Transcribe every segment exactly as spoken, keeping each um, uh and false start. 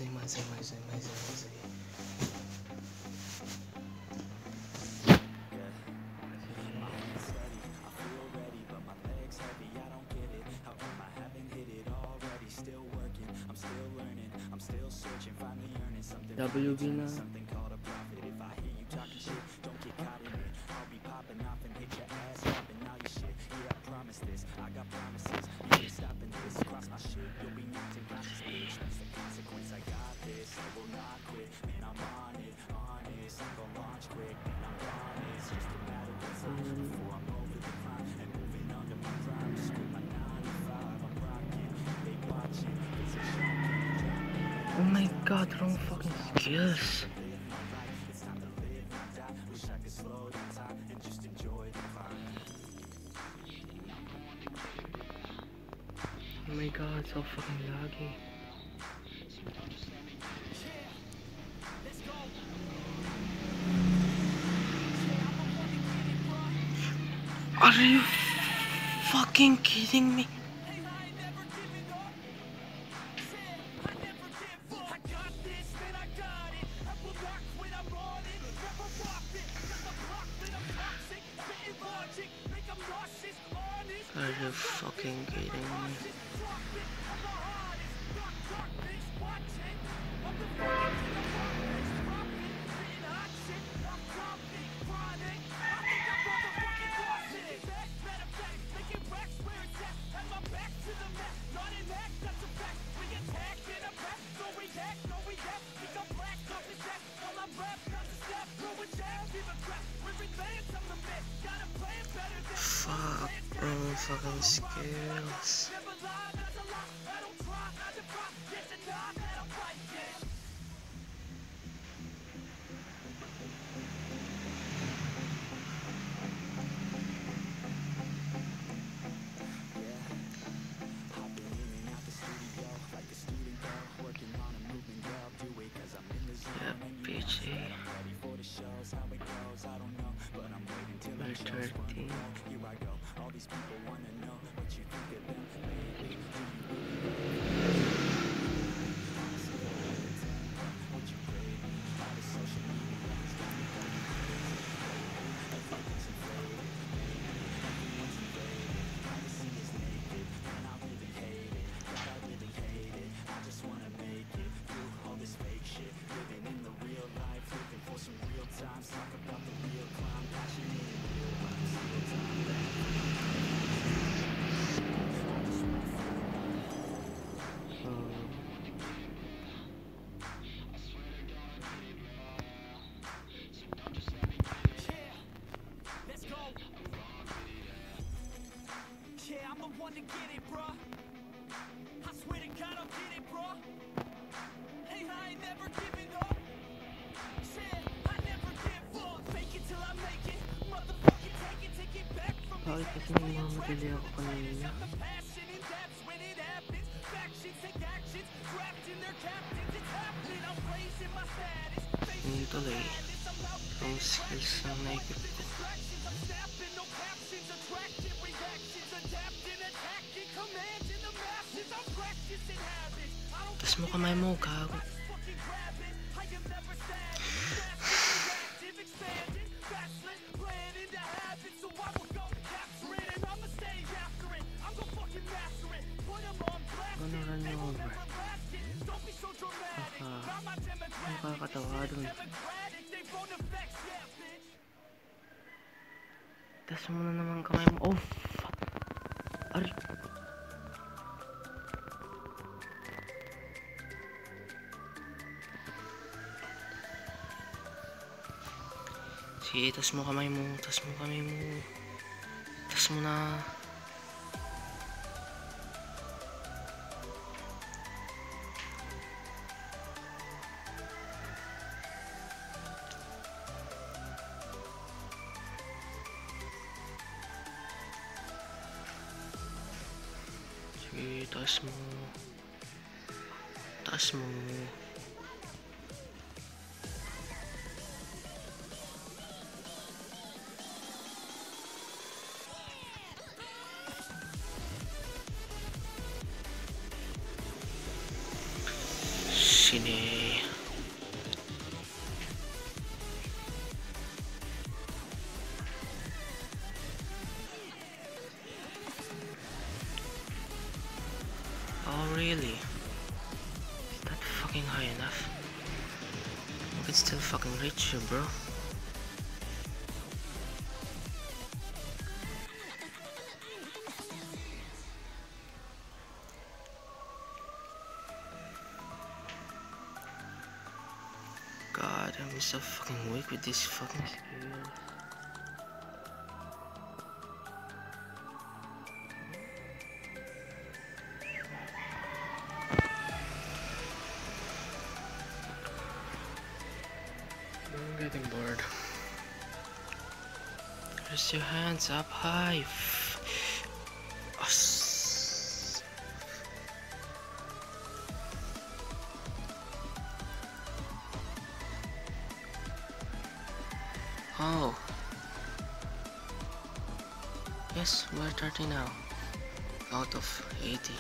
maizay, maizay, maizay, maizay, maizay. W B na. Oh my god, wrong fucking skills. Oh my god, so fucking laggy. Are you fucking kidding me? Are you fucking kidding me? Fuck, wrong fucking skills. Yeah, P G. We're thirteen. To get it, bro. I swear to God, I'll get it, bro. Hey, I ain't never giving up. Shit, I never give up. Fake it till I make it. Motherfucking take it, take it back from me. Bakit kasi nagmamadali ako kanina? Passion in depths when it happens. Factions take actions. Drafting their captains. It's happening. I'm raising my status. Yung tuloy, yung skills na naikip ko. Tas mo kamay mo, gago. Ano run you over? Aha. Nakakatawa dun. Tas mo na naman kamay mo. Oh, fuck. Ari. Sige, tas mo kamay mo, tas mo kamay mo. Tas mo na. Sige, tas mo. Tas mo. Sine. Oh really? Is that fucking high enough? I can still fucking reach you, bro. God, I'm so fucking weak with this fucking skill. I'm getting bored. Raise your hands up high. Us. Oh. Yes, we're thirty now. Out of eighty.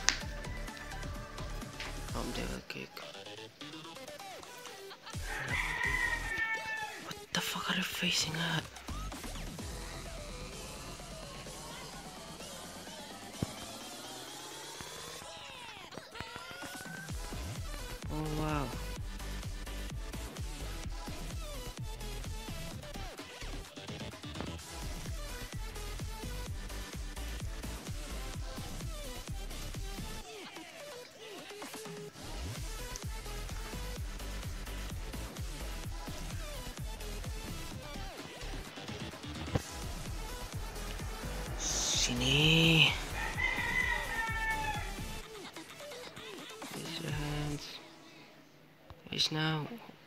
From the kick. What the fuck are you facing at? Oh wow. Sini. Raise your hands. Raise now.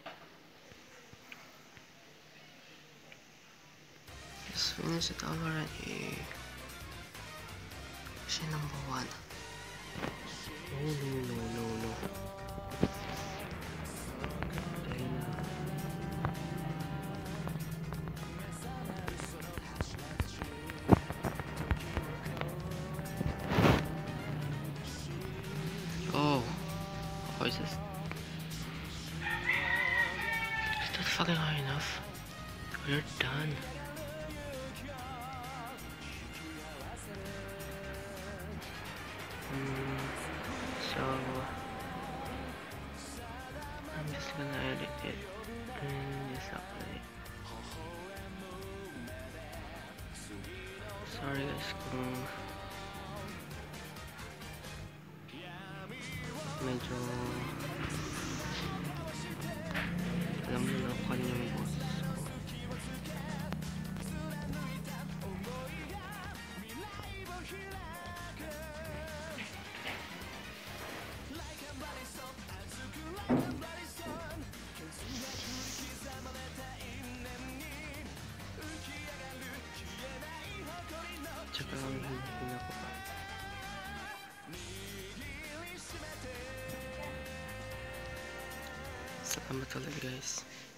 Let's finish it already. Kasi number one. No, no, no, no, no. Dahil na. Oh. Oh, is this? Is that fucking high enough? We're done. Mm, so I'm just gonna edit it and just upload it. Sorry guys kung medyo alam mo na kung ano yung boses ko. Tsaka ang hina ko pa. Salamat ulit guys.